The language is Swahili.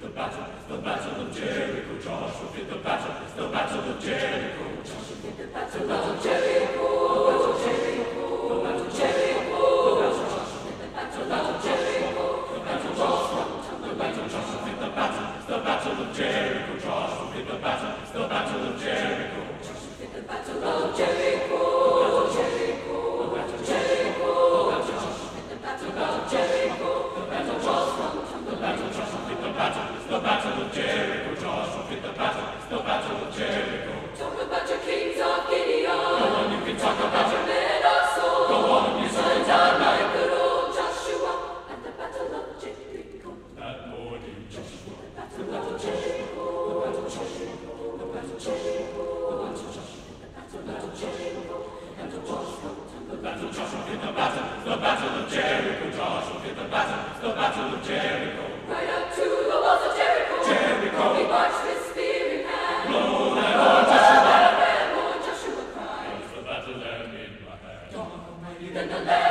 the battle, the battle of Jericho. Joshua fit the battle, the battle of Jericho. Joshua fit the battle, the battle of Jericho. The battle of Jericho, the battle of Jericho. The battle of Joshua fit the battle, the battle of Jericho. The battle of Joshua, the battle of Joshua fit the battle, the battle of Jericho. Joshua fit the battle, the battle of Jericho. Joshua fit the battle, the battle of Jericho. The battle of Jericho, the battle of Jericho. The battle of Joshua fit the battle, the battle of Jericho. The battle of Joshua, the battle of Joshua fit the battle, the battle of Jericho. Joshua fit the battle, the battle of Jericho. Talk about your kings of Gideon. Go on, you can talk about your men of Saul. Go on, you can talk about like good old Joshua at the battle of Jericho. That morning, Joshua, the battle of Jericho. The battle of Jericho. The battle of Jericho. The battle of Joshua. The battle of Jericho. The battle of Joshua. The battle of Joshua fit the battle, the battle of Jericho. Joshua fit the battle, the battle of Jericho. Right up to the walls of Jericho. Jericho. He marched with spear in hand. Blow that horn, Joshua. Lord Joshua cried. As the battle lamp in my hand. God Almighty, then the Lamb